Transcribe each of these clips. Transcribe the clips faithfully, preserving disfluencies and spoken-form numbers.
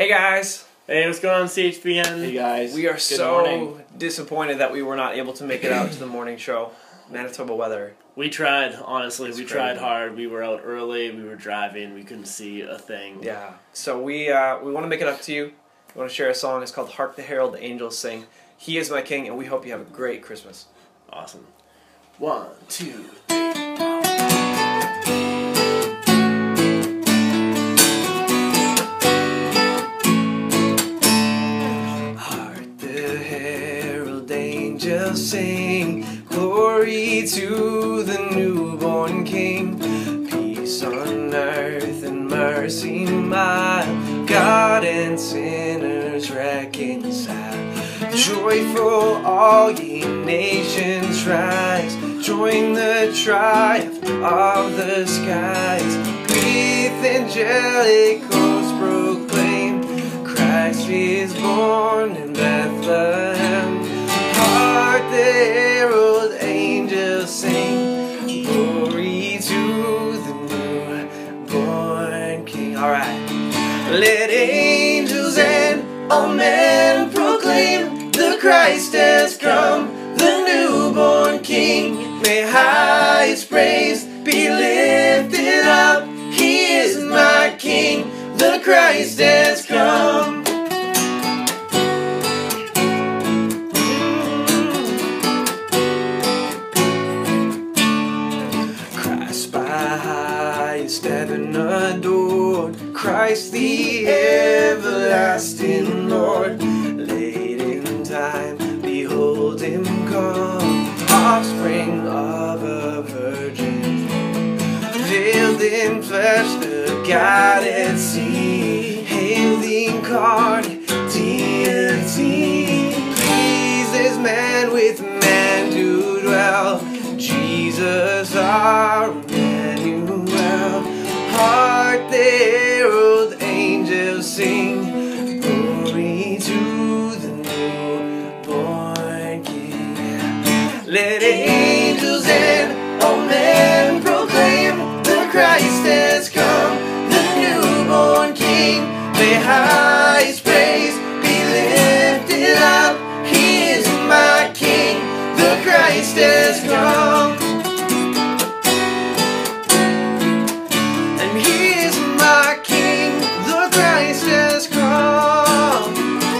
Hey guys! Hey, what's going on, C H V N? Hey guys. We are Good so morning. disappointed that we were not able to make it out to the morning show. Manitoba weather. We tried, honestly. It's we crazy. tried hard. We were out early. We were driving. We couldn't see a thing. Yeah. So we uh, we want to make it up to you. We want to share a song. It's called Hark the Herald Angels Sing. He is my king, and we hope you have a great Christmas. Awesome. One, two, Hark the herald angels sing, glory to the newborn King. Peace on earth and mercy mild, God and sinners reconciled. Joyful all ye nations rise, join the triumph of the skies. With angelic hosts proclaim, Christ is born in Bethlehem. Hark the herald angels sing, glory to the newborn King. Alright. Let angels and all men proclaim, the Christ has come, the newborn King. May highest praise be lifted up, He is my King, the Christ has come. Christ by highest heaven adored, Christ the everlasting Lord. Late in time, behold Him come, offspring of a virgin, veiled in flesh, the God at sea. Hail the incarnate deity, pleased as man with man to dwell, Jesus our Emmanuel. Hark the herald angels sing, glory to the newborn King. Let angels and all men proclaim, the Christ has come, the newborn King. May highest praise be lifted up, He is my King, the Christ has come. And He is my King, the Christ has come.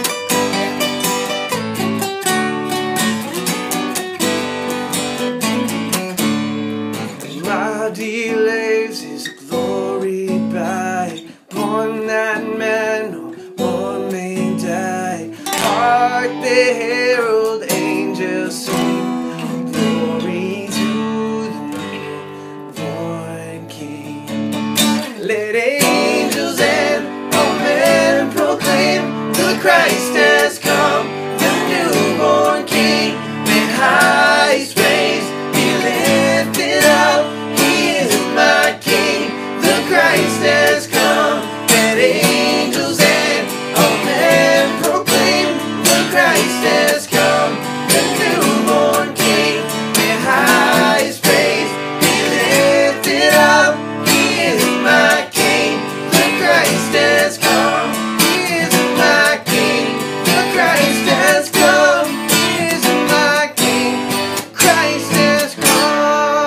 My delays His glory by, born that man no more may die. Hark the herald angels sing, glory to the newborn King. Let angels and all men proclaim, the Christ has come, the newborn King. May highest praise be lifted up, He is my King, the Christ has come. Let angels and all men proclaim, the Christ has come, the newborn King. May highest praise be lifted up, He is my King, the Christ has come. He is my King, the Christ has come. He is my King, Christ has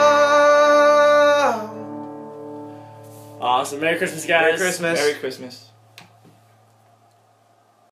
come. Awesome. Merry Christmas, guys. Merry Christmas. Merry Christmas.